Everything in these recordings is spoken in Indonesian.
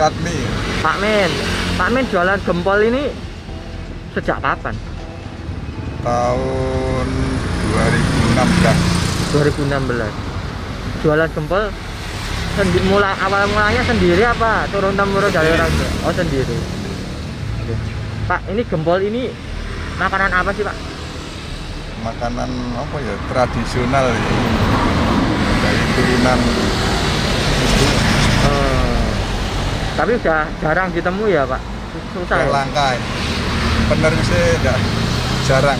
Katmi. Pak Min. Pak Min jualan gempol ini sejak kapan? Tahun 2016. 2016. Jualan gempol mulanya sendiri apa turun temurun dari orang tua? Oh, sendiri. Oke. Pak, ini gempol ini makanan apa sih, Pak? Makanan apa ya, tradisional ya. Dari turunan itu. Tapi udah jarang ditemu ya, Pak? Susah ya? Langka. Bener sih enggak jarang.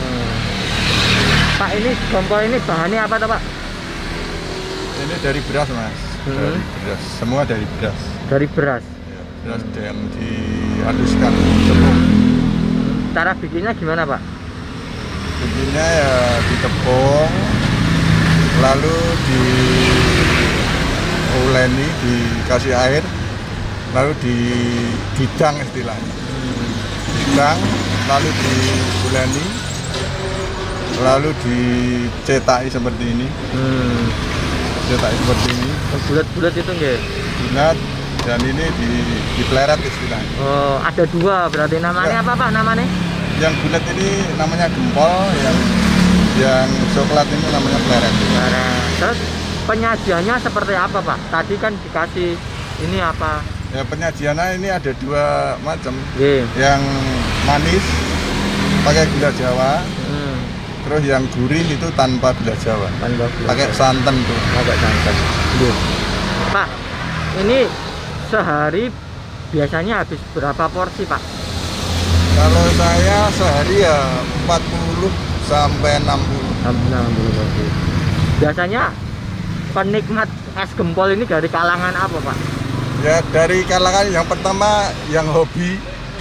Pak, ini gempol ini bahannya apa tuh, Pak? Ini dari beras, Mas. Dari beras. Semua dari beras. Dari beras. Ya, beras yang dihaluskan tepung. Cara bikinnya gimana, Pak? Bikinnya ya ditepung, lalu diuleni, dikasih air, lalu didang istilahnya. Didang, lalu diuleni, lalu dicetaki seperti ini. Cetak seperti ini. Bulat-bulat itu nggak? Bulat, dan ini dipleret istilahnya. Oh, ada dua berarti. Namanya apa, Pak? Namanya? Yang bulat ini namanya gempol, yang coklat ini namanya pleret. Terus penyajiannya seperti apa, Pak? Tadi kan dikasih ini apa? Ya, penyajiannya ini ada dua macam. Yang manis pakai gula Jawa. Terus yang gurih itu tanpa gula Jawa. Pakai santan tuh. Pakai santan. Pak, ini sehari biasanya habis berapa porsi, Pak? Kalau saya sehari ya 40 sampai 60. 60 porsi. Biasanya penikmat es gempol ini dari kalangan apa, Pak? Ya, dari kalangan yang pertama yang hobi.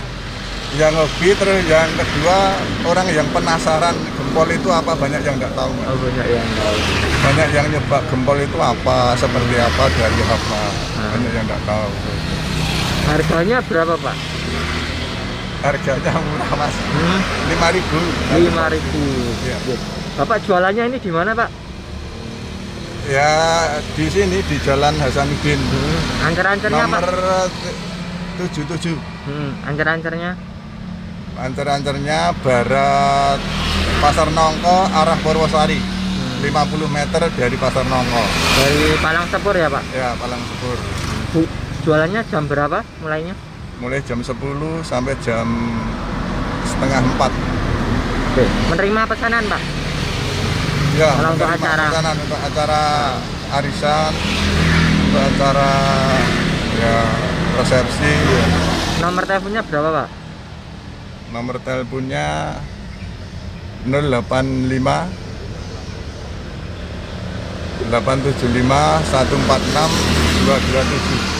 Terus yang kedua orang yang penasaran gempol itu apa, banyak yang nggak tahu. Oh, banyak yang tahu. Banyak yang nyoba gempol itu apa, seperti apa, dari apa. Banyak yang nggak tahu. Harganya berapa, Pak? Harganya murah, Mas. 5.000. 5.000. Ya. Bapak jualannya ini di mana, Pak? Ya, di sini di Jalan Hasanuddin. Ancer-ancernya, Pak? Nomor 77. Ancer-ancernya? Ancer-ancernya barat Pasar Nongko arah Purwosari. 50 meter dari Pasar Nongko. Dari Palang Sepur ya, Pak? Ya, Palang Sepur. Jualannya jam berapa mulainya? Mulai jam 10 sampai jam setengah 4. Oke. Menerima pesanan, Pak? Ya, kalau untuk acara pesanan, untuk acara arisan, untuk acara ya resepsi. Ya. Nomor teleponnya berapa, Pak? Nomor teleponnya 085 875 146 227.